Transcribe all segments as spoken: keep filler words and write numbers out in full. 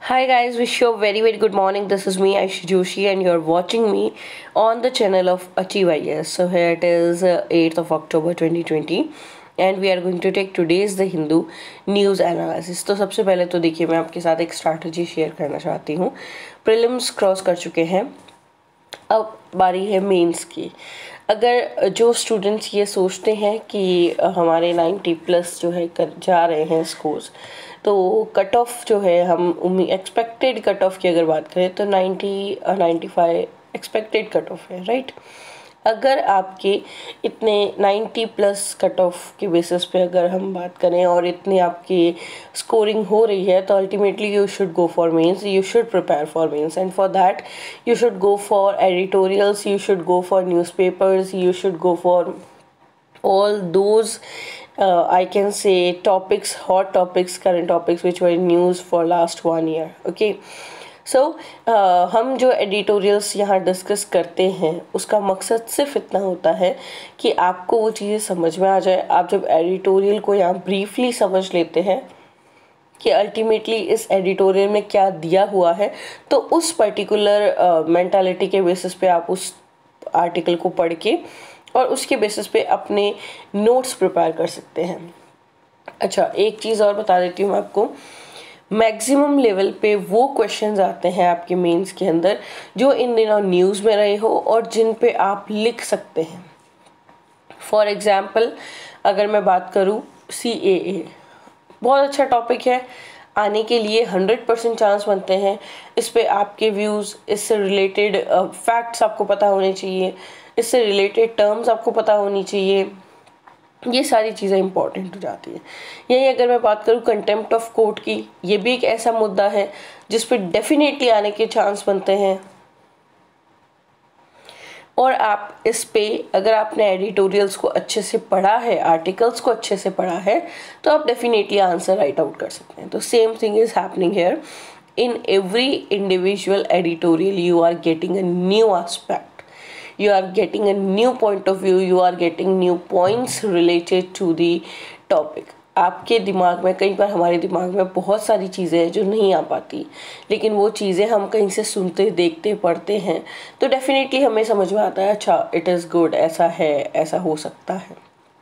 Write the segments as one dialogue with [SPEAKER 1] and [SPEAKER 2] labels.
[SPEAKER 1] Hi guys, wish you a very very good morning. This is me Aishi Joshi and you're watching me on the channel of Achieve I A S. So here it is uh, eighth of October twenty twenty and we are going to take today's The Hindu news analysis. तो सबसे पहले तो देखिए मैं आपके साथ एक strategy share करना चाहती हूँ. प्रीलिम्स क्रॉस कर चुके हैं, अब बारी है मेंस की. अगर जो स्टूडेंट्स ये सोचते हैं कि हमारे नाइन्टी प्लस जो है कर जा रहे हैं स्कोर्स, तो कट ऑफ जो है हम एक्सपेक्टेड कट ऑफ की अगर बात करें तो ninety ninety five expected cut off है, राइट. अगर आपके इतने नाइन्टी प्लस कट ऑफ के बेसिस पे अगर हम बात करें और इतनी आपकी स्कोरिंग हो रही है तो ultimately you should go for mains, you should prepare for mains and for that you should go for editorials, you should go for newspapers, you should go for all those uh, I can say topics, hot topics, current topics which were in news for last one year. Okay, so uh, हम जो editorials यहाँ discuss करते हैं उसका मकसद सिर्फ इतना होता है कि आपको वो चीज़ें समझ में आ जाए. आप जब एडिटोरियल को यहाँ ब्रीफली समझ लेते हैं कि अल्टीमेटली इस एडिटोरियल में क्या दिया हुआ है, तो उस पर्टिकुलर मेंटालिटी uh, के बेसिस पे आप उस आर्टिकल को पढ़ के और उसके बेसिस पे अपने नोट्स प्रिपेयर कर सकते हैं. अच्छा, एक चीज़ और बता देती हूँ मैं आपको. मैक्सिमम लेवल पे वो क्वेश्चंस आते हैं आपके मेंस के अंदर जो इन दिनों न्यूज़ में रहे हो और जिन पे आप लिख सकते हैं. फॉर एग्जांपल अगर मैं बात करूँ सी ए ए, बहुत अच्छा टॉपिक है, आने के लिए हंड्रेड परसेंट चांस बनते हैं. इस पे आपके व्यूज़, इससे रिलेटेड फैक्ट्स आपको पता होने चाहिए, इससे रिलेटेड टर्म्स आपको पता होनी चाहिए. ये सारी चीज़ें इंपॉर्टेंट हो जाती हैं. यही अगर मैं बात करूँ कंटेम्प्ट ऑफ कोर्ट की, ये भी एक ऐसा मुद्दा है जिस पे डेफिनेटली आने के चांस बनते हैं. और आप इस पे अगर आपने एडिटोरियल्स को अच्छे से पढ़ा है, आर्टिकल्स को अच्छे से पढ़ा है, तो आप डेफिनेटली आंसर राइट आउट कर सकते हैं. तो same thing is happening here. In every individual editorial you are getting a new aspect, you are getting a new point of view, you are getting new points related to the topic. आपके दिमाग में, कई बार हमारे दिमाग में बहुत सारी चीज़ें हैं जो नहीं आ पाती, लेकिन वो चीज़ें हम कहीं से सुनते, देखते, पढ़ते हैं तो डेफिनेटली हमें समझ में आता है अच्छा इट इज़ गुड, ऐसा है, ऐसा हो सकता है.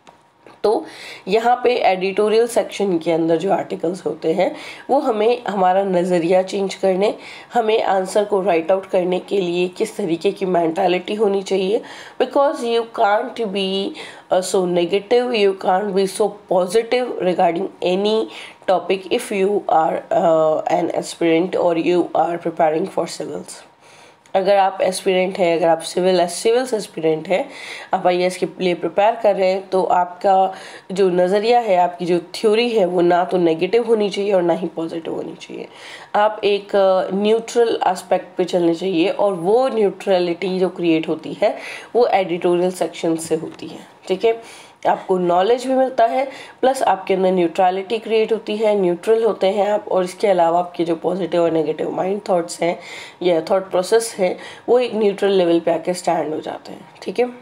[SPEAKER 1] तो यहाँ पे एडिटोरियल सेक्शन के अंदर जो आर्टिकल्स होते हैं वो हमें हमारा नज़रिया चेंज करने, हमें आंसर को राइट आउट करने के लिए किस तरीके की मेंटालिटी होनी चाहिए. Because you can't be so negative, you can't be so positive regarding any topic if you are an aspirant और you are preparing for civils. अगर आप एस्पिरेंट हैं, अगर आप सिविल सिविल्स एस्पिरेंट हैं, आप आई ए एस के लिए प्रिपेयर कर रहे हैं, तो आपका जो नज़रिया है, आपकी जो थ्योरी है वो ना तो नेगेटिव होनी चाहिए और ना ही पॉजिटिव होनी चाहिए. आप एक न्यूट्रल एस्पेक्ट पे चलने चाहिए और वो न्यूट्रलिटी जो क्रिएट होती है वो एडिटोरियल सेक्शन से होती है. ठीक है, आपको नॉलेज भी मिलता है, प्लस आपके अंदर न्यूट्रलिटी क्रिएट होती है, न्यूट्रल होते हैं आप, और इसके अलावा आपके जो पॉजिटिव और नेगेटिव माइंड थॉट्स हैं या थॉट प्रोसेस है वो एक न्यूट्रल लेवल पे आके स्टैंड हो जाते हैं. ठीक है,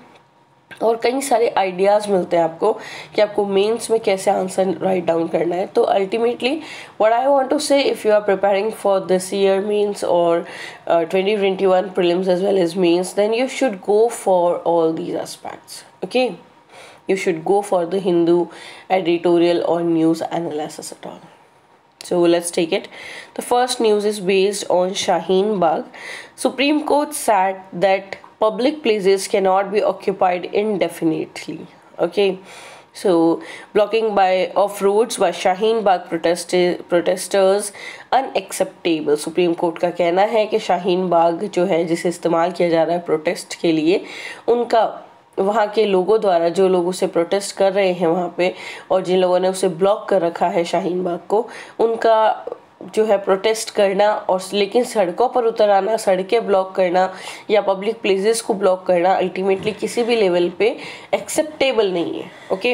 [SPEAKER 1] और कई सारे आइडियाज़ मिलते हैं आपको कि आपको मेंस में कैसे आंसर राइट डाउन करना है. तो ultimately what I want to say, if you are preparing for this year mains और twenty twenty one prelims as well as mains, then you should go for all these aspects. Okay, you should go for the Hindu editorial or news analysis at all. So let's take it. The first news is based on Shaheen Bagh. Supreme Court said that public places cannot be occupied indefinitely. Okay, so blocking by of roads by Shaheen Bagh protest- protesters unacceptable. Supreme court का कहना है कि शाहीन बाग जो है, जिसे इस्तेमाल किया जा रहा है प्रोटेस्ट के लिए, उनका वहाँ के लोगों द्वारा, जो लोग उसे प्रोटेस्ट कर रहे हैं वहाँ पे और जिन लोगों ने उसे ब्लॉक कर रखा है शाहीन बाग को, उनका जो है प्रोटेस्ट करना और लेकिन सड़कों पर उतर आना, सड़कें ब्लॉक करना या पब्लिक प्लेसेस को ब्लॉक करना अल्टीमेटली किसी भी लेवल पे एक्सेप्टेबल नहीं है. ओके,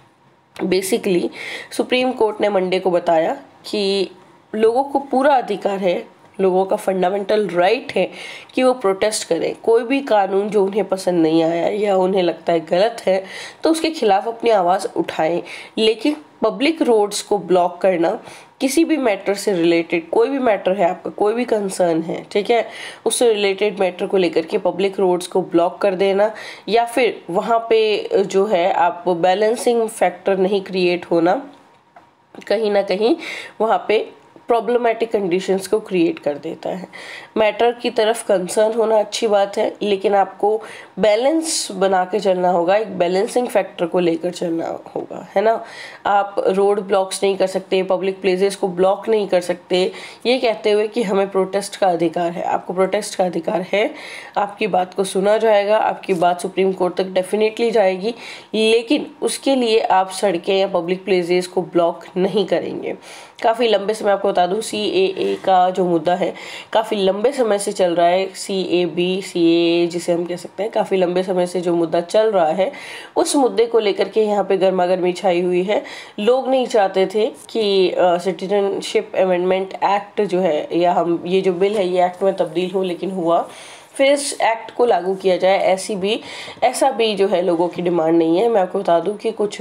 [SPEAKER 1] बेसिकली सुप्रीम कोर्ट ने मंडे को बताया कि लोगों को पूरा अधिकार है, लोगों का फंडामेंटल राइट है कि वो प्रोटेस्ट करें. कोई भी कानून जो उन्हें पसंद नहीं आया या उन्हें लगता है गलत है तो उसके खिलाफ अपनी आवाज़ उठाएं, लेकिन पब्लिक रोड्स को ब्लॉक करना किसी भी मैटर से रिलेटेड, कोई भी मैटर है आपका, कोई भी कंसर्न है, ठीक है, उससे रिलेटेड मैटर को लेकर के पब्लिक रोड्स को ब्लॉक कर देना, या फिर वहाँ पे जो है आप बैलेंसिंग फैक्टर नहीं क्रिएट होना, कहीं ना कहीं वहाँ पे प्रॉब्लमेटिक कंडीशंस को क्रिएट कर देता है। मैटर की तरफ कंसर्न होना अच्छी बात है, लेकिन आपको बैलेंस बना के चलना होगा, एक बैलेंसिंग फैक्टर को लेकर चलना होगा, है ना। आप रोड ब्लॉक्स नहीं कर सकते, पब्लिक प्लेसेस को ब्लॉक नहीं कर सकते ये कहते हुए कि हमें प्रोटेस्ट का अधिकार है। आपको प्रोटेस्ट का अधिकार है, आपकी बात को सुना जाएगा, आपकी बात सुप्रीम कोर्ट तक डेफिनेटली जाएगी, लेकिन उसके लिए आप सड़कें या पब्लिक प्लेसेस को ब्लॉक नहीं करेंगे। काफ़ी लंबे समय, आपको बता दूं, सी ए ए का जो मुद्दा है काफ़ी लंबे समय से चल रहा है। सी ए बी सी ए ए जिसे हम कह सकते हैं, काफ़ी लंबे समय से जो मुद्दा चल रहा है, उस मुद्दे को लेकर के यहाँ पे गर्मा गर्मी छाई हुई है। लोग नहीं चाहते थे कि सिटीजनशिप अमेंडमेंट एक्ट जो है, या हम ये जो बिल है ये एक्ट में तब्दील हो, लेकिन हुआ फिर इस एक्ट को लागू किया जाए, ऐसी भी ऐसा भी जो है लोगों की डिमांड नहीं है। मैं आपको बता दूं कि कुछ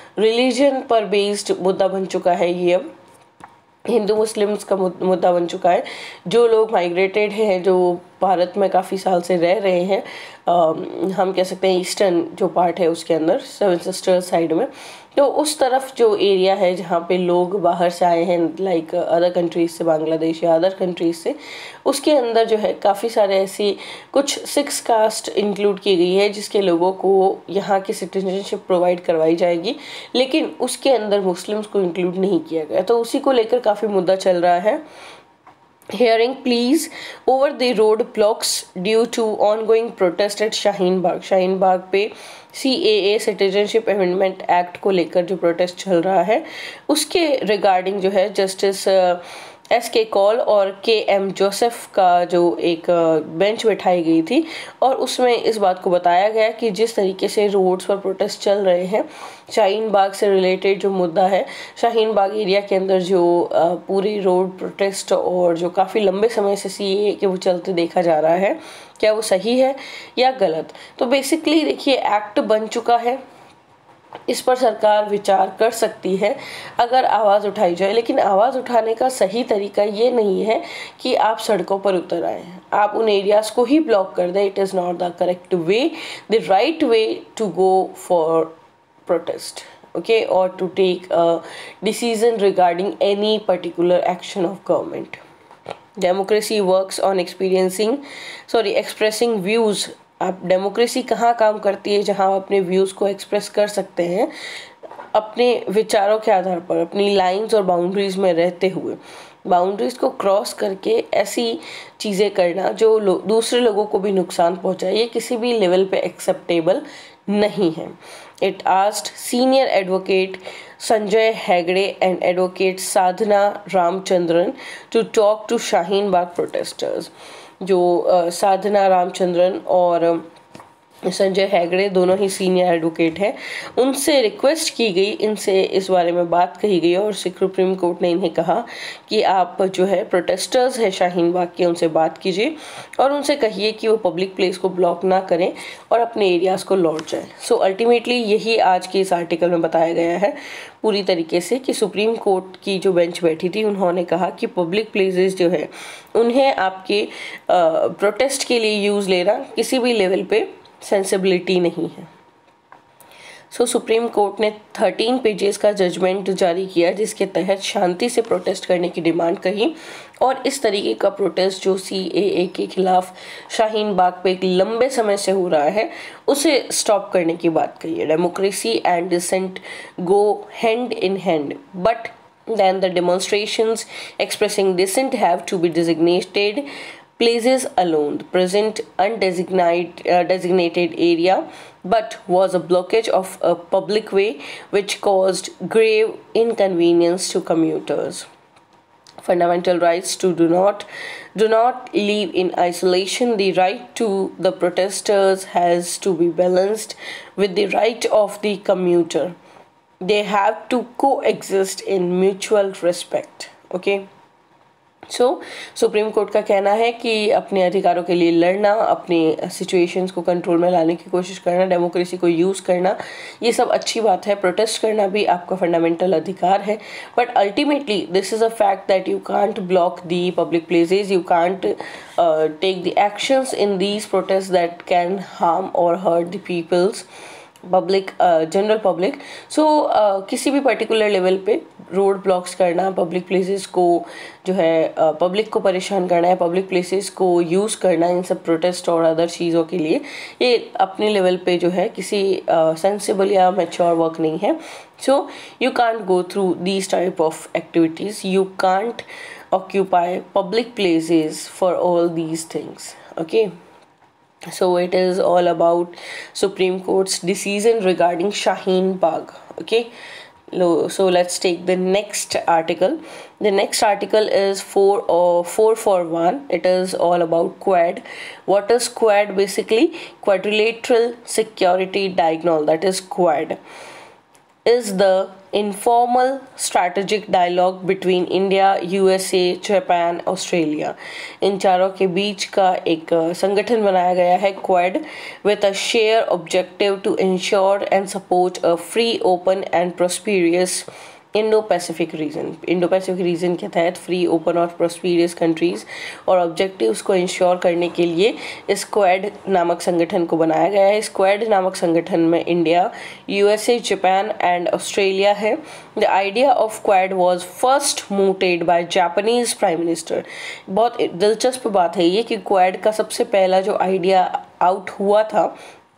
[SPEAKER 1] रिलीजन पर बेस्ड मुद्दा बन चुका है ये, अब हिंदू मुस्लिम्स का मुद्दा बन चुका है। जो लोग माइग्रेटेड हैं, जो भारत में काफ़ी साल से रह रहे हैं, आ, हम कह सकते हैं ईस्टर्न जो पार्ट है उसके अंदर, सेवन सिस्टर्स साइड में, तो उस तरफ जो एरिया है जहाँ पे लोग बाहर से आए हैं, लाइक अदर कंट्रीज से, बांग्लादेश या अदर कंट्रीज से, उसके अंदर जो है काफ़ी सारे ऐसी कुछ सिक्स कास्ट इंक्लूड की गई है जिसके लोगों को यहाँ की सिटीजनशिप प्रोवाइड करवाई जाएगी, लेकिन उसके अंदर मुस्लिम्स को इंक्लूड नहीं किया गया। तो उसी को लेकर काफ़ी मुद्दा चल रहा है। Hearing pleas over the road blocks due to ongoing protest at Shaheen Bagh. Shaheen Bagh पे C A A citizenship amendment act को लेकर जो प्रोटेस्ट चल रहा है, उसके रिगार्डिंग जो है जस्टिस एस के कॉल और के एम जोसेफ का जो एक बेंच बैठाई गई थी, और उसमें इस बात को बताया गया कि जिस तरीके से रोड्स पर प्रोटेस्ट चल रहे हैं, शाहीन बाग से रिलेटेड जो मुद्दा है, शाहीन बाग एरिया के अंदर जो पूरी रोड प्रोटेस्ट और जो काफ़ी लंबे समय से सी ए ए के वो चलते देखा जा रहा है, क्या वो सही है या गलत। तो बेसिकली देखिए, एक्ट बन चुका है, इस पर सरकार विचार कर सकती है अगर आवाज़ उठाई जाए, लेकिन आवाज़ उठाने का सही तरीका ये नहीं है कि आप सड़कों पर उतर आए, आप उन एरियाज़ को ही ब्लॉक कर दें। It is not the correct way, the right way to go for protest, okay, or to take a decision regarding any particular action of government. Democracy works on experiencing sorry expressing views। आप democracy कहाँ काम करती है, जहाँ आप अपने views को express कर सकते हैं अपने विचारों के आधार पर, अपनी लाइंस और बाउंड्रीज में रहते हुए। बाउंड्रीज को क्रॉस करके ऐसी चीज़ें करना जो लो, दूसरे लोगों को भी नुकसान पहुँचाए, ये किसी भी लेवल पे एक्सेप्टेबल नहीं है। It asked senior advocate Sanjay Hegde and advocate Sadhana Ramchandran to talk to Shaheen Bagh protesters। जो साधना रामचंद्रन और संजय हेगड़े दोनों ही सीनियर एडवोकेट हैं, उनसे रिक्वेस्ट की गई, इनसे इस बारे में बात कही गई, और सुप्रीम कोर्ट ने इन्हें कहा कि आप जो है प्रोटेस्टर्स है शाहीन बाग के, उनसे बात कीजिए और उनसे कहिए कि वो पब्लिक प्लेस को ब्लॉक ना करें और अपने एरियाज़ को लौट जाएं। सो अल्टीमेटली यही आज के इस आर्टिकल में बताया गया है पूरी तरीके से कि सुप्रीम कोर्ट की जो बेंच बैठी थी, उन्होंने कहा कि पब्लिक प्लेसेस जो है उन्हें आपके प्रोटेस्ट के लिए यूज़ लेना किसी भी लेवल पे सेंसिबिलिटी नहीं है। सो सुप्रीम कोर्ट ने थर्टीन पेजेस का जजमेंट जारी किया जिसके तहत शांति से प्रोटेस्ट करने की डिमांड कही, और इस तरीके का प्रोटेस्ट जो सी ए ए के खिलाफ शाहीन बाग पे एक लंबे समय से हो रहा है उसे स्टॉप करने की बात कही है। Democracy and dissent go hand in hand, but then the demonstrations expressing dissent have to be designated places alone. The present undesignated uh, designated area but was a blockage of a public way which caused grave inconvenience to commuters. Fundamental rights to do not do not live in isolation. The right to the protesters has to be balanced with the right of the commuter. They have to coexist in mutual respect. Okay. So supreme court का कहना है कि अपने अधिकारों के लिए लड़ना, अपने सिचुएशंस को कंट्रोल में लाने की कोशिश करना, डेमोक्रेसी को यूज़ करना, ये सब अच्छी बात है। प्रोटेस्ट करना भी आपका फंडामेंटल अधिकार है, but ultimately this is a fact that you can't block the public places, you can't take the actions in these protest that can harm और hurt the people's public, general public. So किसी भी particular level पे road blocks करना, public places को जो है public uh, को परेशान करना है, पब्लिक प्लेसेस को यूज़ करना इन सब प्रोटेस्ट और अदर चीज़ों के लिए, ये अपने लेवल पे जो है किसी सेंसिबल uh, या मैच्योर वर्क नहीं है। So you can't go through these type of activities, you can't occupy public places for all these things, okay. So it is all about Supreme Court's decision regarding Shaheen Bagh. Okay, so let's take the next article. The next article is four or four for one. It is all about Quad. What is Quad? Basically, Quadrilateral Security Dialogue. That is Quad. Is the informal strategic dialogue between India, U S A, Japan, Australia. इन चारों के बीच का एक संगठन बनाया गया है Quad, with a shared objective to ensure and support a free, open and prosperous Indo Pacific region. Indo Pacific region के तहत फ्री, ओपन और प्रोस्पीरियस कंट्रीज़ और ऑब्जेक्टिव्स को इंश्योर करने के लिए इस क्वाड नामक संगठन को बनाया गया है। इस क्वाड नामक संगठन में India, USA, Japan and Australia है। The idea of Quad was first mooted by Japanese prime minister. बहुत दिलचस्प बात है ये कि क्वाड का सबसे पहला जो आइडिया आउट हुआ था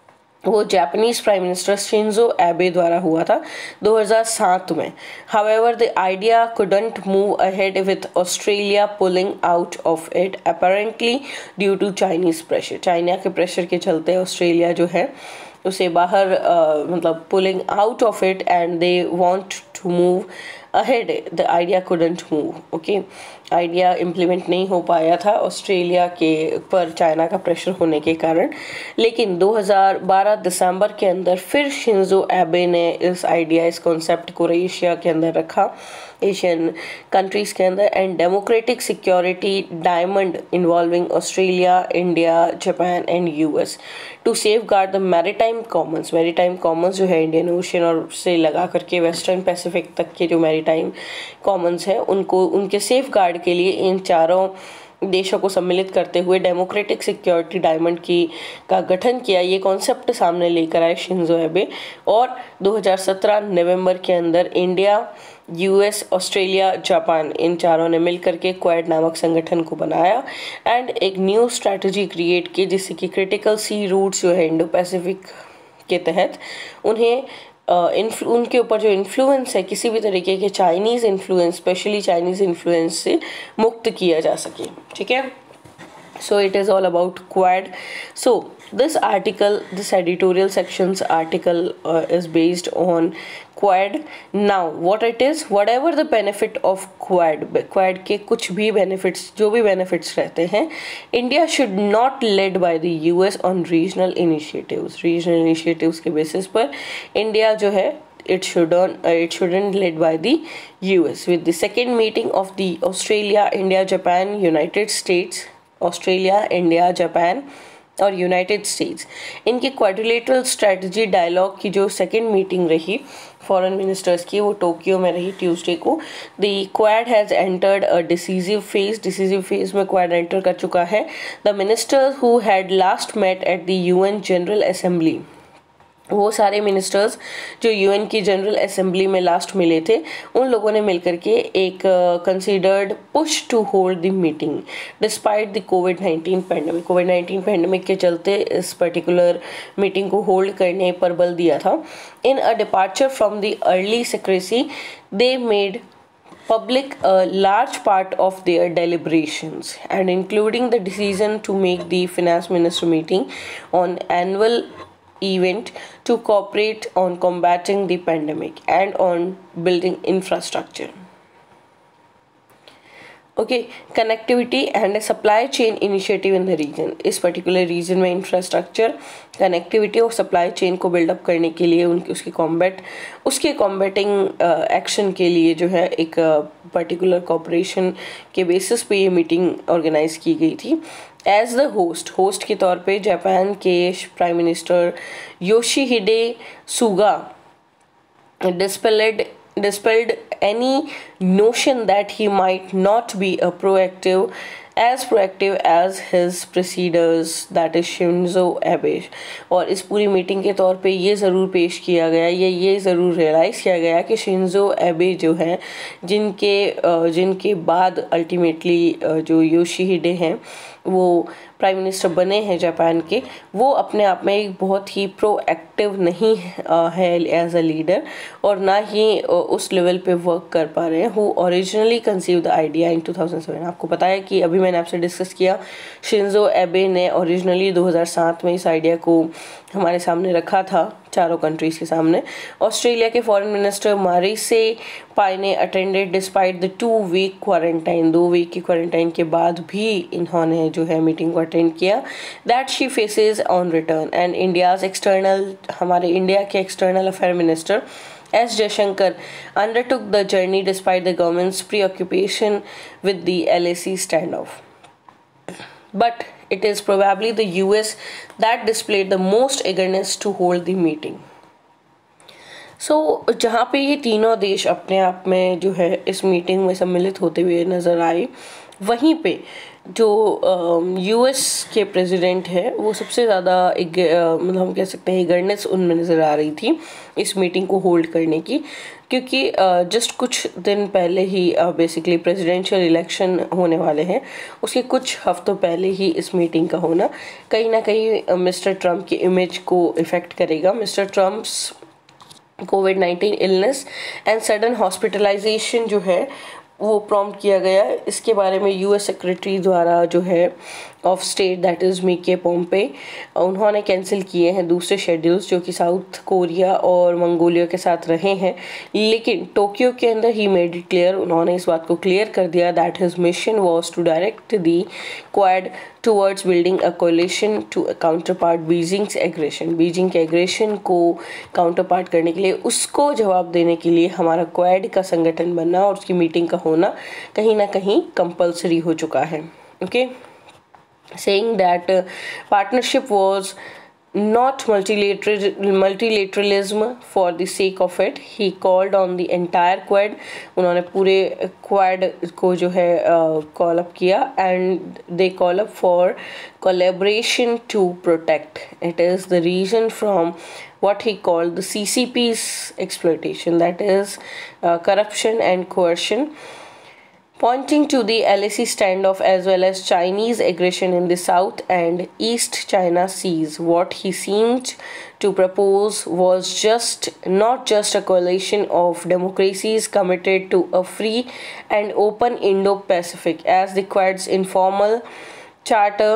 [SPEAKER 1] वो जापानीज प्राइम मिनिस्टर शिंजो एबे द्वारा हुआ था दो हज़ार सात में। However the idea couldn't move ahead with Australia pulling out of it apparently due to Chinese pressure. China के प्रेशर के चलते ऑस्ट्रेलिया जो है उसे बाहर uh, मतलब pulling out of it and they want to move ahead, the idea couldn't move. Okay, idea implement नहीं हो पाया था ऑस्ट्रेलिया के पर चाइना का प्रेशर होने के कारण। लेकिन दो हज़ार बारह दिसंबर के अंदर फिर शिंजो एबे ने इस आइडिया, इस कॉन्सेप्ट को एशिया के अंदर रखा, एशियन कंट्रीज़ के अंदर, and democratic security diamond involving Australia, India, Japan and US to safeguard the maritime commons. Maritime commons जो है इंडियन ओशन और से लगा करके वेस्टर्न पैसिफिक तक के जो मैरीटाइम कॉमन्स हैं उनको, उनके सेफ गार्ड के लिए इन चारों देशों को सम्मिलित करते हुए डेमोक्रेटिक सिक्योरिटी डायमंड की का गठन किया। ये कॉन्सेप्ट सामने लेकर आए शिंजो एबे और दो हज़ार सत्रह नवंबर के अंदर इंडिया, यूएस, ऑस्ट्रेलिया, जापान इन चारों ने मिलकर के क्वाड नामक संगठन को बनाया एंड एक न्यू स्ट्रैटेजी क्रिएट की जिससे कि क्रिटिकल सी रूट्स जो है इंडो पैसिफिक के तहत उन्हें Uh, उनके ऊपर जो इन्फ्लुएंस है किसी भी तरीके के Chinese influence, specially Chinese influence से मुक्त किया जा सके। ठीक है, so it is all about Quad. So this article, this editorial section's article uh, is based on Quad. Now what it is, whatever the benefit of Quad, Quad के कुछ भी benefits, जो भी benefits रहते हैं, India should not led by the U S on regional initiatives. Regional initiatives के basis पर India जो है it shouldn't uh, it shouldn't led by the U S. With the second meeting of the Australia, India, Japan, United States, Australia, India, Japan और United States, इनकी quadrilateral strategy dialogue की जो second meeting रही foreign ministers की, वो Tokyo में रही Tuesday को। The Quad has entered a decisive phase. Decisive phase में क्वाड एंटर कर चुका है। The ministers who had last met at the UN general assembly, वो सारे मिनिस्टर्स जो यूएन की जनरल असेंबली में लास्ट मिले थे, उन लोगों ने मिलकर के एक considered push to hold the meeting despite the COVID nineteen pandemic. COVID nineteen pandemic के चलते इस पर्टिकुलर मीटिंग को होल्ड करने पर बल दिया था। In a departure from the early secrecy they made public a large part of their deliberations and including the decision to make the finance minister meeting on annual event to cooperate on combating the pandemic and on building infrastructure. ओके, connectivity and supply chain initiative in the region. इस particular region में infrastructure, connectivity और supply chain को build up करने के लिए उनकी उसकी कॉम्बैट उसके कॉम्बैटिंग एक्शन uh, के लिए जो है एक पर्टिकुलर uh, कॉपरेशन के बेसिस पे ये मीटिंग ऑर्गेनाइज की गई थी। एज द होस्ट होस्ट के तौर पे जापान के prime minister Yoshihide Suga dispelled dispelled any notion that he might not be a proactive as proactive as his predecessors that is Shinzo Abe। और इस पूरी मीटिंग के तौर पे ये ज़रूर पेश किया गया, ये ये ज़रूर रियलाइज़ किया गया कि शिंजो एबे जो हैं, जिनके जिनके बाद अल्टीमेटली जो योशिहिडे हैं वो प्राइम मिनिस्टर बने हैं जापान के, वो अपने आप में एक बहुत ही प्रोएक्टिव नहीं है एज अ लीडर, और ना ही उस लेवल पे वर्क कर पा रहे हैं who originally conceive the idea in two thousand seven. आपको पता है कि अभी मैंने आपसे डिस्कस किया, शिंजो एबे ने ओरिजिनली दो हज़ार सात में इस आइडिया को हमारे सामने रखा था, चारों कंट्रीज़ के सामने। ऑस्ट्रेलिया के फॉरेन मिनिस्टर मारिसे पाई ने attended despite the two week quarantine, दो वीक की क्वारंटाइन के बाद भी इन्होंने जो है मीटिंग को अटेंड किया। That she faces on return and India's external, हमारे इंडिया के external affair minister S Jaishankar undertook the journey despite the government's preoccupation with the L A C standoff. But it is probably the U S that displayed the most eagerness to hold the meeting. So so, जहाँ पे ये तीनों देश अपने आप में जो है इस मीटिंग में सम्मिलित होते हुए नज़र आए, वहीं पे जो यूएस के प्रेसिडेंट है वो सबसे ज़्यादा एक मतलब हम कह सकते हैं ईगरनेस उनमें नज़र आ रही थी इस मीटिंग को होल्ड करने की, क्योंकि जस्ट कुछ दिन पहले ही बेसिकली प्रेसिडेंशियल इलेक्शन होने वाले हैं। उसके कुछ हफ्तों पहले ही इस मीटिंग का होना कहीं ना कहीं मिस्टर ट्रम्प की इमेज को इफ़ेक्ट करेगा। Mister Trump's COVID nineteen illness and sudden hospitalisation जो है वो प्रॉम्प्ट किया गया। इसके बारे में यूएस सेक्रेटरी द्वारा जो है of state that is Mike Pompeo, उन्होंने कैंसिल किए हैं दूसरे शेड्यूल्स जो कि साउथ कोरिया और मंगोलिया के साथ रहे हैं, लेकिन टोक्यो के अंदर ही मेड इट क्लियर, उन्होंने इस बात को क्लियर कर दिया that his mission was to direct the Quad towards building a coalition to counter part Beijing's aggression. Beijing के एग्रेशन को काउंटर पार्ट करने के लिए, उसको जवाब देने के लिए हमारा क्वाड का संगठन बनना और उसकी मीटिंग का होना कहीं ना कहीं कंपल्सरी हो चुका है। Okay, saying that uh, partnership was not multilateral multilateralism for the sake of it. He called on the entire Quad, उन्होंने पूरे Quad को जो है कॉल अप किया and they call up for collaboration to protect. It is the reason from what he called the C C P's exploitation, that is uh, corruption and coercion. Pointing to the L A C standoff as well as Chinese aggression in the South and East China Seas, what he seemed to propose was just not just a coalition of democracies committed to a free and open Indo-Pacific, as the Quad's informal charter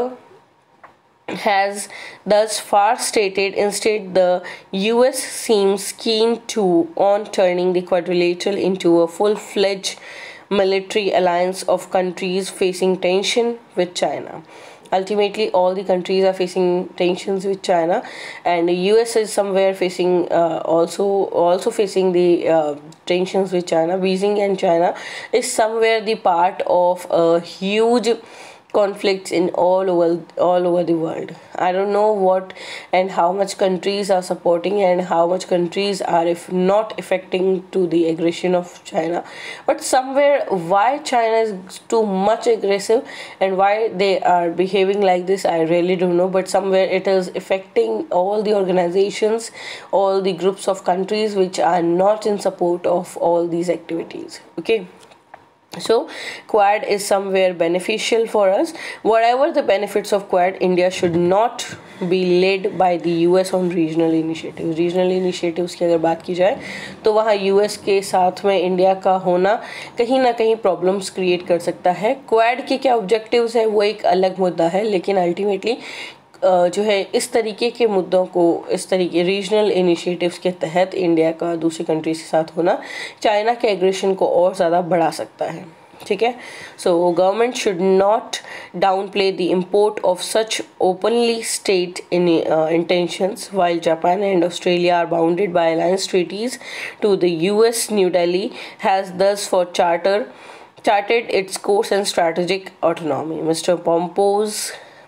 [SPEAKER 1] has thus far stated. Instead, the U S seems keen to on turning the quadrilateral into a full-fledged military alliance of countries facing tension with China. Ultimately, all the countries are facing tensions with China, and the U S is somewhere facing uh, also also facing the uh, tensions with China. Beijing and China is somewhere the part of a huge conflicts in all over all over the world. I don't know what and how much countries are supporting and how much countries are if not affecting to the aggression of China, but somewhere why China is too much aggressive and why they are behaving like this, I really don't know, but somewhere it is affecting all the organizations, all the groups of countries which are not in support of all these activities. Okay, so Quad is somewhere beneficial for us. Whatever the benefits of Quad, India should not be led by the U S on regional initiatives. Regional initiatives की अगर बात की जाए तो वहाँ U S के साथ में इंडिया का होना कहीं ना कहीं प्रॉब्लम्स क्रिएट कर सकता है। क्वाड के क्या ऑब्जेक्टिव्स है वो एक अलग मुद्दा है, लेकिन अल्टीमेटली जो है इस तरीके के मुद्दों को, इस तरीके रीजनल इनिशिएटिव्स के तहत इंडिया का दूसरी कंट्रीज के साथ होना चाइना के एग्रेशन को और ज़्यादा बढ़ा सकता है। ठीक है. So government should not downplay the import of such openly state in, uh, intentions. While Japan and Australia are bounded by alliance treaties to the U S, New Delhi has thus for charter charted its course and strategic autonomy. Mister Pompo's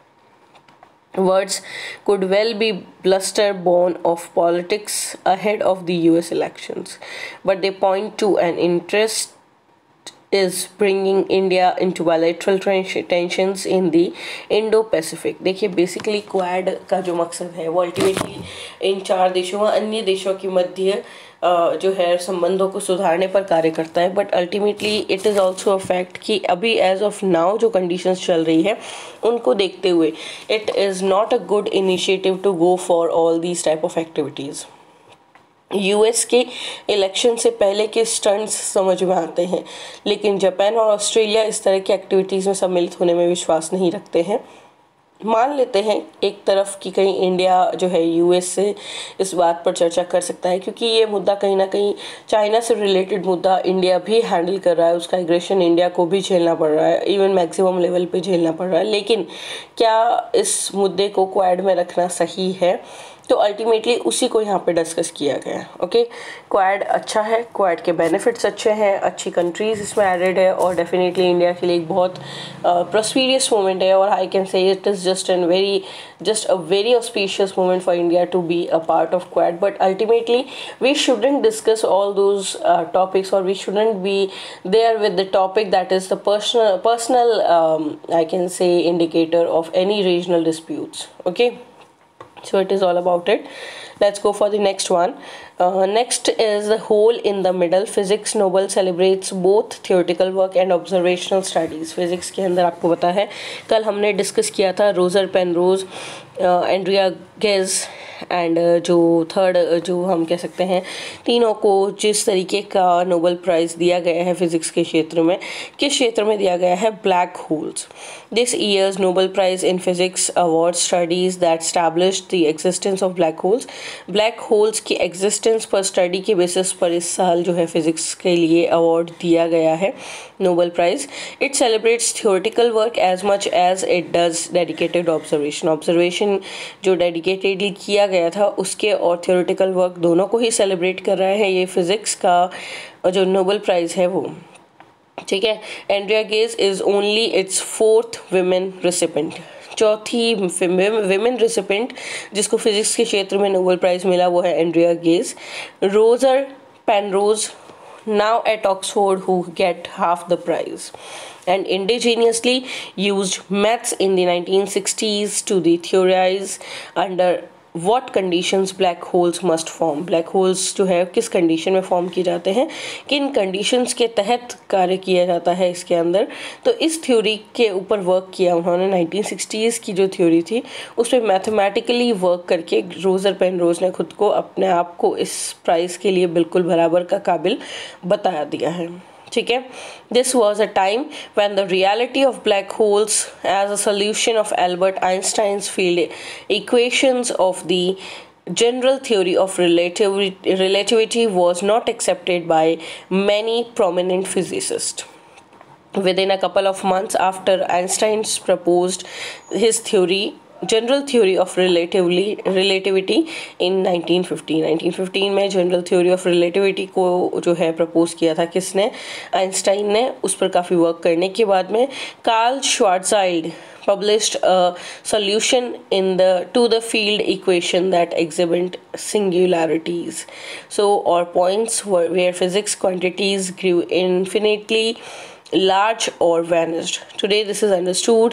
[SPEAKER 1] words could well be bluster born of politics ahead of the U S elections, but they point to an interest is bringing India into bilateral tensions in the Indo-Pacific. देखिए basically quad का जो मकसद है वो ultimately इन चार देशों व अन्य देशों के मध्य जो है संबंधों को सुधारने पर कार्य करता है, but ultimately it is also a fact कि अभी एज ऑफ नाउ जो कंडीशंस चल रही है उनको देखते हुए it is not a good initiative to go for all these type of activities. US के इलेक्शन से पहले के स्टंट्स समझ में आते हैं, लेकिन जापान और ऑस्ट्रेलिया इस तरह की एक्टिविटीज़ में सम्मिलित होने में विश्वास नहीं रखते हैं. मान लेते हैं एक तरफ कि कहीं इंडिया जो है यूएस से इस बात पर चर्चा कर सकता है, क्योंकि ये मुद्दा कहीं ना कहीं चाइना से रिलेटेड मुद्दा इंडिया भी हैंडल कर रहा है, उसका एग्रेशन इंडिया को भी झेलना पड़ रहा है, इवन मैक्सिमम लेवल पे झेलना पड़ रहा है. लेकिन क्या इस मुद्दे को क्वाड में रखना सही है? तो अल्टीमेटली उसी को यहाँ पे डिस्कस किया गया. ओके, क्वाड अच्छा है, क्वाड के बेनिफिट्स अच्छे हैं, अच्छी कंट्रीज़ इसमें एडेड है और डेफिनेटली इंडिया के लिए एक बहुत प्रॉस्पेरियस मोमेंट है. और I can say it is just an very just a very auspicious moment for India to be a part of Quad. But ultimately we shouldn't discuss all those topics और we shouldn't be there with the topic that is the personal personal I can say indicator of any regional disputes. Okay, so it is all about it. Let's go for the next one. Uh, next is the hole in the middle. Physics Nobel celebrates both theoretical work and observational studies. Physics के अंदर आपको पता है कल हमने discuss किया था Roger Penrose, Andrea Ghez and जो थर्ड जो हम कह सकते हैं तीनों को जिस तरीके का नोबेल प्राइज़ दिया गया है फिज़िक्स के क्षेत्र में, किस क्षेत्र में दिया गया है? Black holes. This year's Nobel prize in physics award studies that established the existence of black holes. Black holes की एग्जिस्टेंस पर स्टडी के बेसिस पर इस साल जो है फिज़िक्स के लिए अवार्ड दिया गया है Nobel prize. It celebrates theoretical work as much as it does dedicated observation. Observation जो डेडिकेटेडली किया गया था उसके और थियोरेटिकल वर्क दोनों को ही सेलिब्रेट कर रहे हैं ये फिज़िक्स का जो नोबेल प्राइज़ है वो. ठीक है, Andrea Ghez is only its fourth women recipient. चौथी विमेन रिसिपेंट जिसको फिज़िक्स के क्षेत्र में नोबेल प्राइज़ मिला वो है Andrea Ghez. Roger Penrose now at Oxford who get half the prize, and indigenously used maths in the nineteen sixties to the theorize under what conditions black holes must form. black holes जो है किस condition में form किए जाते हैं, किन conditions के तहत कार्य किया जाता है इसके अंदर. तो इस थ्योरी के ऊपर वर्क किया उन्होंने. नाइनटीन सिक्सटीज़ की जो थ्योरी थी उस पर मैथमेटिकली वर्क करके रोजर पेनरोज ने खुद को अपने आप को इस प्राइज़ के लिए बिल्कुल बराबर का काबिल बता दिया है. ठीक है, this was a time when the reality of black holes as a solution of Albert Einstein's field equations of the general theory of relativity, relativity was not accepted by many prominent physicists. Within a couple of months after Einstein proposed his theory, general theory of relatively relativity in nineteen fifteen nineteen fifteen में general theory of relativity को जो है propose किया था किसने? Einstein ने. उस पर काफ़ी वर्क करने के बाद में Karl Schwarzschild published a solution in the to the field equation that exhibit singularities, so or points where, where physics quantities grew infinitely large or vanished. Today this is understood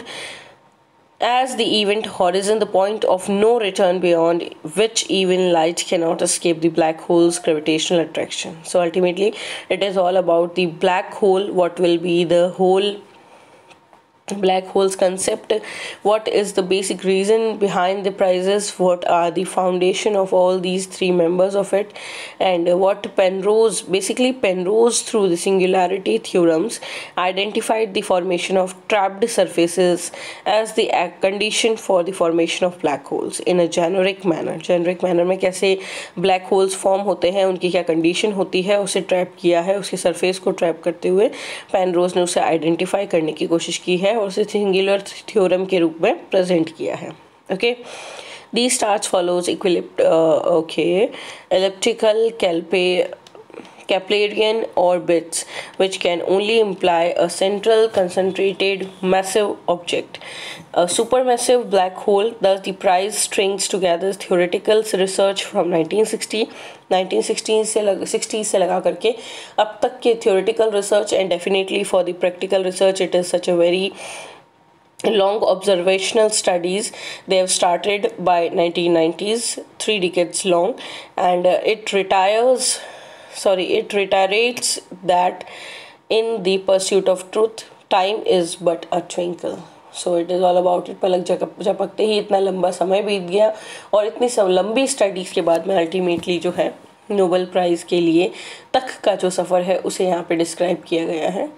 [SPEAKER 1] as the event horizon, the point of no return beyond which even light cannot escape the black hole's gravitational attraction. So ultimately it is all about the black hole, what will be the whole black holes concept, what is the basic reason behind the prizes, what are the foundation of all these three members of it, and what Penrose, basically Penrose through the singularity theorems identified the formation of trapped surfaces as the condition for the formation of black holes in a generic manner. generic manner में कैसे black holes form होते हैं, उनकी क्या condition होती है, उसे trap किया है, उसके surface को ट्रैप करते हुए पेनरोज ने उसे आइडेंटिफाई करने की कोशिश की है और उसे सिंगुलर थ्योरम के रूप में प्रेजेंट किया है. Okay, the stars follows elliptic okay elliptical कैल्पे Keplerian orbits which can only imply a central concentrated massive object. A supermassive black hole. Thus the prize strings together theoretical research from nineteen sixty nineteen sixty से लग sixty से लगा करके अब तक के theoretical research and definitely for the practical research it is such a very long observational studies. They have started by nineteen nineties, three decades long, and uh, it retires sorry it reiterates that in the pursuit of truth time is but a twinkle. So it is all about it. पलक झपकते ही इतना लंबा समय बीत गया और इतनी सब लंबी स्टडीज़ के बाद में अल्टीमेटली जो है नोबेल प्राइज़ के लिए तक का जो सफ़र है उसे यहाँ पे डिस्क्राइब किया गया है.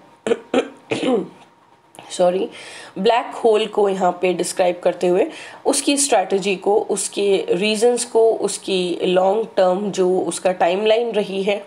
[SPEAKER 1] सॉरी ब्लैक होल को यहाँ पे डिस्क्राइब करते हुए उसकी स्ट्रैटेजी को, उसके रीजंस को, उसकी लॉन्ग टर्म जो उसका टाइमलाइन रही है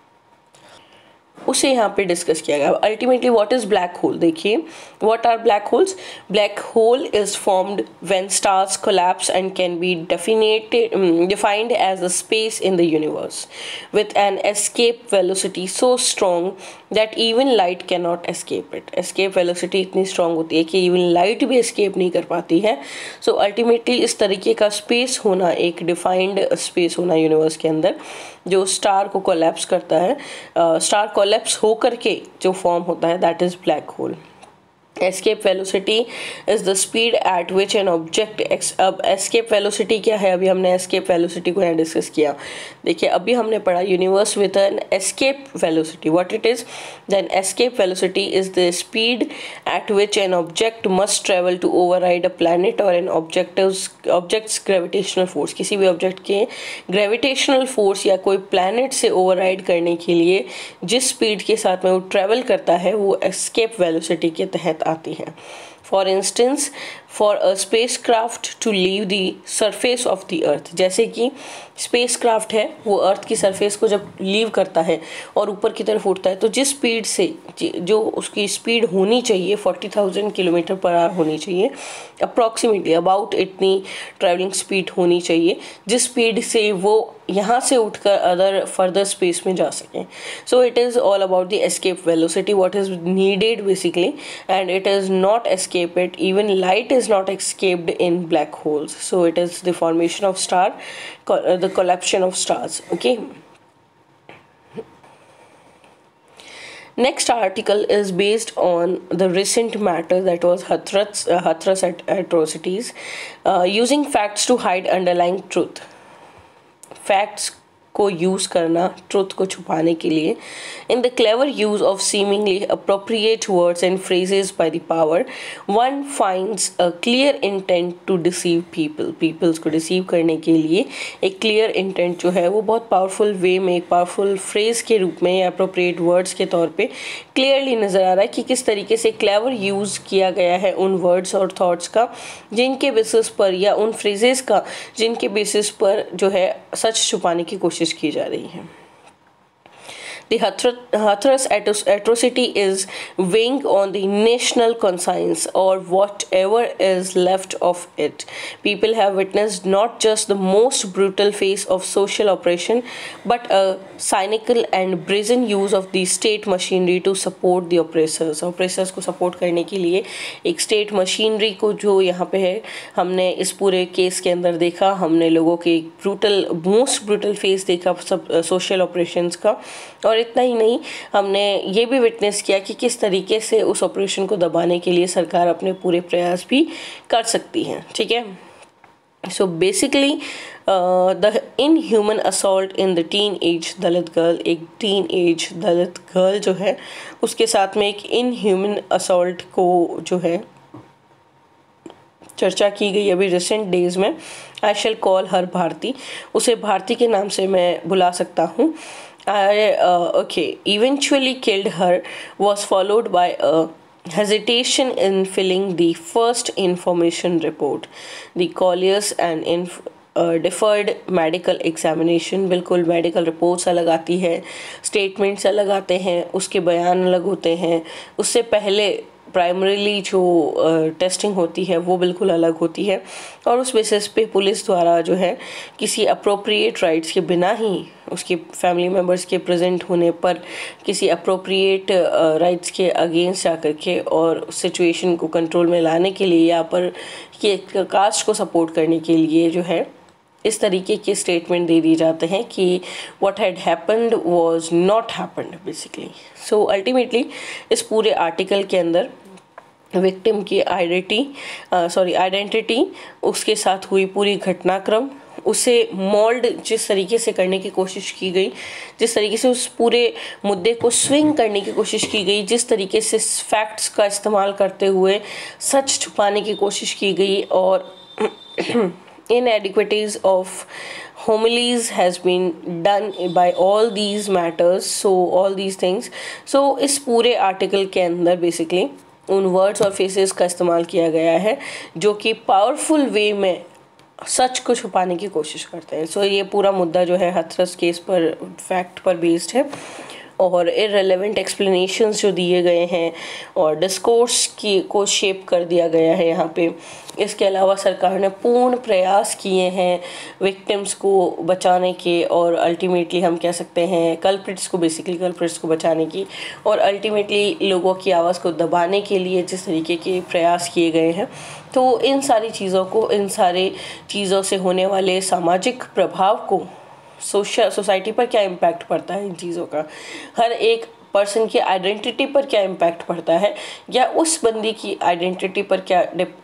[SPEAKER 1] उसे यहाँ पे डिस्कस किया गया. Ultimately what is black hole, देखिए what are black holes. Black hole is formed when stars collapse and can be definite defined as a space in the universe with an escape velocity so strong that even light can not escape it. Escape velocity इतनी strong होती है कि even light भी escape नहीं कर पाती है. सो ultimately इस तरीके का स्पेस होना, एक डिफाइंड स्पेस होना यूनिवर्स के अंदर जो स्टार को कोलैप्स करता है, स्टार uh, कोलैप्स होकर के जो फॉर्म होता है that is black hole. Escape velocity is the speed at which an object. अब एस्केप वेलोसिटी क्या है, अभी हमने एस्केप वेलोसिटी को यहाँ डिस्कस किया. देखिए अभी हमने पढ़ा universe with an escape velocity, what it is. Then escape velocity is the speed at which an object must travel to override a planet और an object objects gravitational force. किसी भी ऑब्जेक्ट के gravitational force या कोई planet से override करने के लिए जिस स्पीड के साथ में वो ट्रेवल करता है वो एस्केप वेलोसिटी के तहत आती है. For instance for a space craft to leave the surface of the earth, जैसे कि स्पेस क्राफ्ट है वो अर्थ की सरफेस को जब लीव करता है और ऊपर की तरफ उठता है तो जिस स्पीड से, जो उसकी स्पीड होनी चाहिए forty thousand kilometre per hour होनी चाहिए, अप्रॉक्सीमेटली अबाउट इतनी ट्रैवलिंग स्पीड होनी चाहिए जिस स्पीड से वो यहाँ से उठकर अदर फर्दर स्पेस में जा सकें. So it is all about the escape velocity what is needed basically and it is not escape it. Even light is not escaped in black holes, so it is the formation of star, the collapsion of stars. Okay, next article is based on the recent matter that was Hathras uh, Hathras at atrocities, uh, using facts to hide underlying truth. Facts को use करना truth को छुपाने के लिए. In the clever use of seemingly appropriate words and phrases by the power one finds a clear intent to deceive people. Peoples को deceive करने के लिए एक क्लियर इंटेंट जो है वो बहुत पावरफुल वे में, एक पावरफुल फ्रेज के रूप में या अप्रोप्रिएट वर्ड्स के तौर पे क्लियरली नज़र आ रहा है कि किस तरीके से क्लेवर यूज़ किया गया है उन वर्ड्स और थॉट्स का जिनके बेसिस पर, या उन फ्रेजेस का जिनके बेसिस पर जो है सच छुपाने की कोशिश की जा रही है. The Hathras atrocity is weighing on the national conscience or whatever is left of it. People have witnessed not just the most brutal phase of social oppression, but a cynical and brazen use of the state machinery to support the oppressors. Oppressors को support करने के लिए एक state machinery को जो यहाँ पे है हमने इस पूरे केस के अंदर देखा. हमने लोगों के brutal, most brutal phase देखा सब social oppressions का. और इतना ही नहीं, हमने ये भी विटनेस किया कि किस तरीके से उस ऑपरेशन को दबाने के लिए सरकार अपने पूरे प्रयास भी कर सकती है. ठीक है, So basically uh, the inhuman assault in the teenage Dalit girl, एक teenage Dalit girl जो है उसके साथ में एक inhuman assault को जो है चर्चा की गई अभी रिसेंट डेज में। आई शैल कॉल हर भारती, उसे भारती के नाम से मैं बुला सकता हूँ। I okay eventually killed her was followed by a hesitation in filling the first information report, the colliers and in uh, deferred medical examination। बिल्कुल मेडिकल रिपोर्ट्स अलग आती है, स्टेटमेंट्स अलग आते हैं, उसके बयान अलग होते हैं, उससे पहले प्राइमरीली जो टेस्टिंग uh, होती है वो बिल्कुल अलग होती है, और उस बेसिस पे पुलिस द्वारा जो है किसी अप्रोप्रिएट राइट्स के बिना ही उसके फैमिली मेम्बर्स के प्रेजेंट होने पर किसी अप्रोप्रिएट राइट्स के अगेंस्ट जा कर के और सिचुएशन को कंट्रोल में लाने के लिए या पर ये कास्ट को सपोर्ट करने के लिए जो है इस तरीके के स्टेटमेंट दे दिए जाते हैं कि what had happened was not happened basically. So ultimately इस पूरे आर्टिकल के अंदर विक्टिम की आइडेंटिटी सॉरी आइडेंटिटी उसके साथ हुई पूरी घटनाक्रम, उसे मोल्ड जिस तरीके से करने की कोशिश की गई, जिस तरीके से उस पूरे मुद्दे को स्विंग करने की कोशिश की गई, जिस तरीके से फैक्ट्स का इस्तेमाल करते हुए सच छुपाने की कोशिश की गई, और inadequacies of homilies has been done by all these matters, so all these things। so इस पूरे आर्टिकल के अंदर बेसिकली उन वर्ड्स और फेसेस का इस्तेमाल किया गया है जो कि पावरफुल वे में सच को छुपाने की कोशिश करते हैं। सो so, ये पूरा मुद्दा जो है हथरस केस पर फैक्ट पर बेस्ड है, और इररिलेवेंट एक्सप्लेनेशंस जो दिए गए हैं और डिस्कोर्स की को शेप कर दिया गया है यहाँ पे। इसके अलावा सरकार ने पूर्ण प्रयास किए हैं विक्टिम्स को बचाने के, और अल्टीमेटली हम कह सकते हैं कल्प्रिट्स को बेसिकली कल्प्रिट्स को बचाने की, और अल्टीमेटली लोगों की आवाज़ को दबाने के लिए जिस तरीके के प्रयास किए गए हैं। तो इन सारी चीज़ों को, इन सारी चीज़ों से होने वाले सामाजिक प्रभाव को, सोशल सोसाइटी पर क्या इम्पैक्ट पड़ता है इन चीज़ों का, हर एक पर्सन की आइडेंटिटी पर क्या इम्पैक्ट पड़ता है, या उस बंदी की आइडेंटिटी पर क्या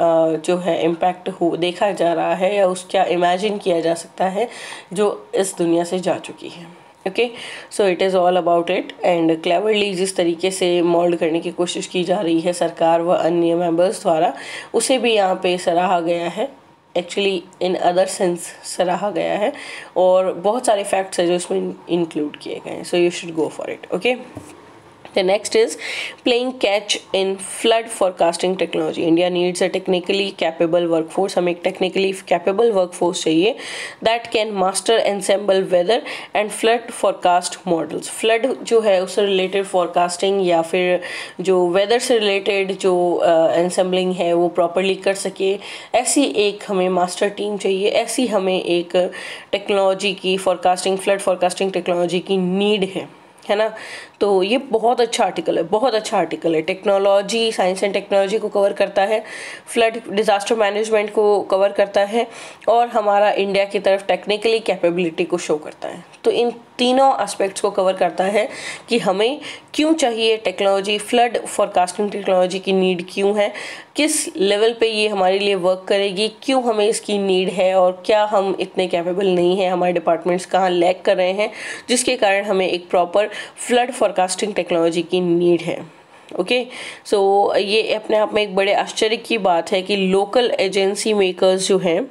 [SPEAKER 1] जो है इम्पैक्ट हो देखा जा रहा है, या उस क्या इमेजिन किया जा सकता है जो इस दुनिया से जा चुकी है। Okay, so it is all about it. And cleverly जिस तरीके से मोल्ड करने की कोशिश की जा रही है सरकार व अन्य मेंबर्स द्वारा, उसे भी यहाँ पे सराहा गया है, एक्चुअली इन अदर सेंस सराहा गया है, और बहुत सारे फैक्ट्स हैं जो इसमें इंक्लूड किए गए हैं। So you should go for it. Okay, The next is playing catch in flood forecasting technology. India needs a technically capable workforce. हमें एक technically capable workforce चाहिए that can master ensemble weather and flood forecast models. Flood जो है उससे related forecasting या फिर जो weather से related जो ensembling है वो properly कर सके, ऐसी एक हमें master team चाहिए, ऐसी हमें एक technology की forecasting flood forecasting technology की need है, है ना। तो ये बहुत अच्छा आर्टिकल है, बहुत अच्छा आर्टिकल है। टेक्नोलॉजी, साइंस एंड टेक्नोलॉजी को कवर करता है, फ्लड डिज़ास्टर मैनेजमेंट को कवर करता है, और हमारा इंडिया की तरफ टेक्निकली कैपेबिलिटी को शो करता है। तो इन तीनों एस्पेक्ट्स को कवर करता है कि हमें क्यों चाहिए टेक्नोलॉजी, फ्लड फोरकास्टिंग टेक्नोलॉजी की नीड क्यों है, किस लेवल पे ये हमारे लिए वर्क करेगी, क्यों हमें इसकी नीड है, और क्या हम इतने कैपेबल नहीं हैं, हमारे डिपार्टमेंट्स कहाँ लैग कर रहे हैं जिसके कारण हमें एक प्रॉपर फ्लड फोरकास्टिंग टेक्नोलॉजी की नीड है। ओके, सो ये अपने आप में एक बड़े आश्चर्य की बात है कि लोकल एजेंसी मेकर्स जो हैं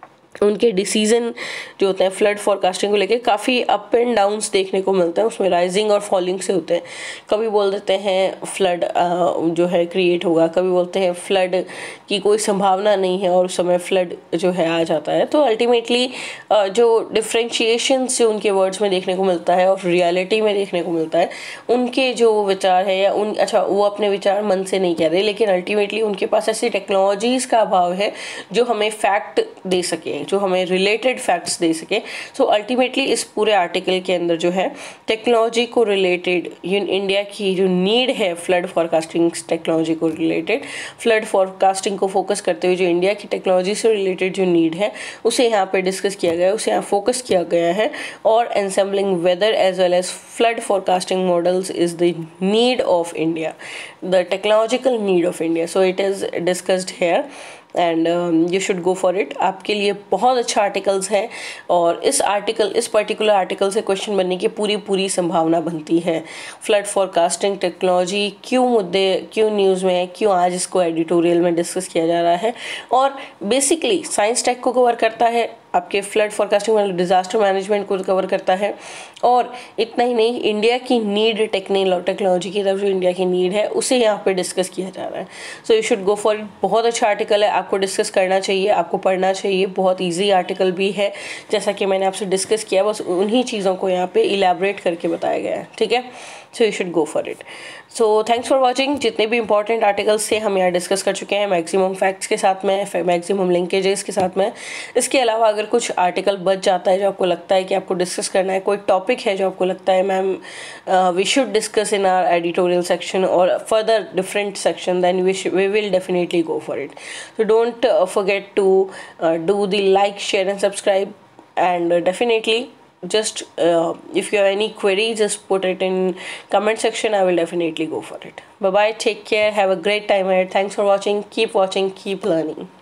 [SPEAKER 1] उनके डिसीजन जो होते हैं फ्लड फोरकास्टिंग को लेके काफ़ी अप एंड डाउन्स देखने को मिलते हैं, उसमें राइजिंग और फॉलिंग से होते हैं। कभी बोल देते हैं फ्लड जो है क्रिएट होगा, कभी बोलते हैं फ्लड की कोई संभावना नहीं है और उस समय फ्लड जो है आ जाता है। तो अल्टीमेटली जो डिफ्रेंशिएशन जो उनके वर्ड्स में देखने को मिलता है और रियलिटी में देखने को मिलता है, उनके जो विचार है या उन अच्छा वो अपने विचार मन से नहीं कह रहे, लेकिन अल्टीमेटली उनके पास ऐसी टेक्नोलॉजीज़ का अभाव है जो हमें फैक्ट दे सके, जो हमें रिलेटेड फैक्ट्स दे सके। सो अल्टीमेटली इस पूरे आर्टिकल के अंदर जो है टेक्नोलॉजी को रिलेटेड इंडिया की जो नीड है फ्लड फोरकास्टिंग टेक्नोलॉजी को रिलेटेड, फ्लड फोरकास्टिंग को फोकस करते हुए जो इंडिया की टेक्नोलॉजी से रिलेटेड जो नीड है उसे यहाँ पे डिस्कस किया गया है, उसे यहाँ फोकस किया गया है। और ensembling weather as well as flood forecasting models is the need of India, the technological need of India, so it is discussed here. And you should go for it. आपके लिए बहुत अच्छा आर्टिकल्स है और इस आर्टिकल इस particular article से question बनने की पूरी पूरी संभावना बनती है। फ्लड फोरकास्टिंग टेक्नोलॉजी क्यों मुद्दे क्यों न्यूज़ में है, क्यों आज इसको एडिटोरियल में डिस्कस किया जा रहा है, और बेसिकली साइंस टेक को कवर करता है, आपके फ्लड फोरकास्टिंग मतलब डिजास्टर मैनेजमेंट को कवर करता है, और इतना ही नहीं, इंडिया की नीड टेक्नोलॉजी की तरफ जो इंडिया की नीड है उसे यहाँ पे डिस्कस किया जा रहा है। So you should go for it. बहुत अच्छा आर्टिकल है, आपको डिस्कस करना चाहिए, आपको पढ़ना चाहिए। बहुत ईजी आर्टिकल भी है, जैसा कि मैंने आपसे डिस्कस किया, बस उन्हीं चीज़ों को यहाँ पे इलेबरेट करके बताया गया है, ठीक है। So you should go for it. So thanks for watching. जितने भी इंपॉर्टेंट आर्टिकल्स थे हम यहाँ डिस्कस कर चुके हैं, मैक्सिमम फैक्ट्स के साथ में, मैक्सिमम लिंकेजेस के साथ में। इसके अलावा अगर कुछ आर्टिकल बच जाता है जो आपको लगता है कि आपको डिस्कस करना है, कोई टॉपिक है जो आपको लगता है ma'am we should discuss in our editorial section और further different section, then we we will definitely go for it. So don't uh, forget to uh, do the like, share and subscribe, and uh, definitely just uh, if you have any query, just put it in comment section. I will definitely go for it. Bye bye, take care, have a great time ahead. Thanks for watching, keep watching, keep learning.